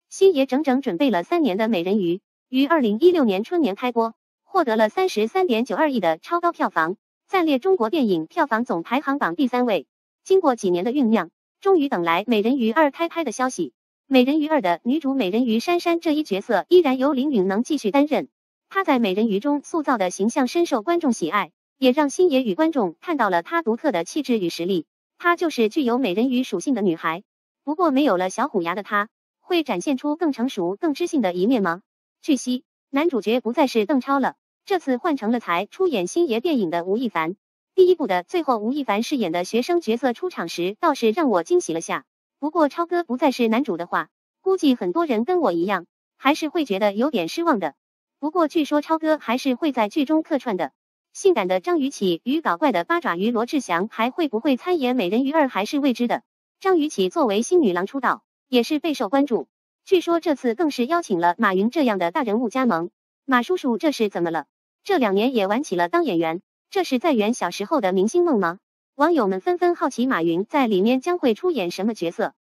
星爷整整准备了3年的美人鱼，于2016年春年开播，获得了33.92亿的超高票房，暂列中国电影票房总排行榜第3位。经过几年的酝酿，终于等来美人鱼2开拍的消息。美人鱼2的女主美人鱼珊珊这一角色依然由林允能继续担任。她在美人鱼中塑造的形象深受观众喜爱，也让星爷与观众看到了她独特的气质与实力。她就是具有美人鱼属性的女孩。不过没有了小虎牙的她，会展现出更成熟、更知性的一面吗？据悉，男主角不再是邓超了，这次换成了才出演星爷电影的吴亦凡。第一部的最后，吴亦凡饰演的学生角色出场时，倒是让我惊喜了下。不过超哥不再是男主的话，估计很多人跟我一样，还是会觉得有点失望的。不过据说超哥还是会在剧中客串的。性感的张雨绮与搞怪的八爪鱼罗志祥还会不会参演美人鱼2还是未知的。张雨绮作为新女郎出道，也是备受关注。据说这次更是邀请了马云这样的大人物加盟。马叔叔这是怎么了？这2年也玩起了当演员，这是在圆小时候的明星梦吗？网友们纷纷好奇马云在里面将会出演什么角色。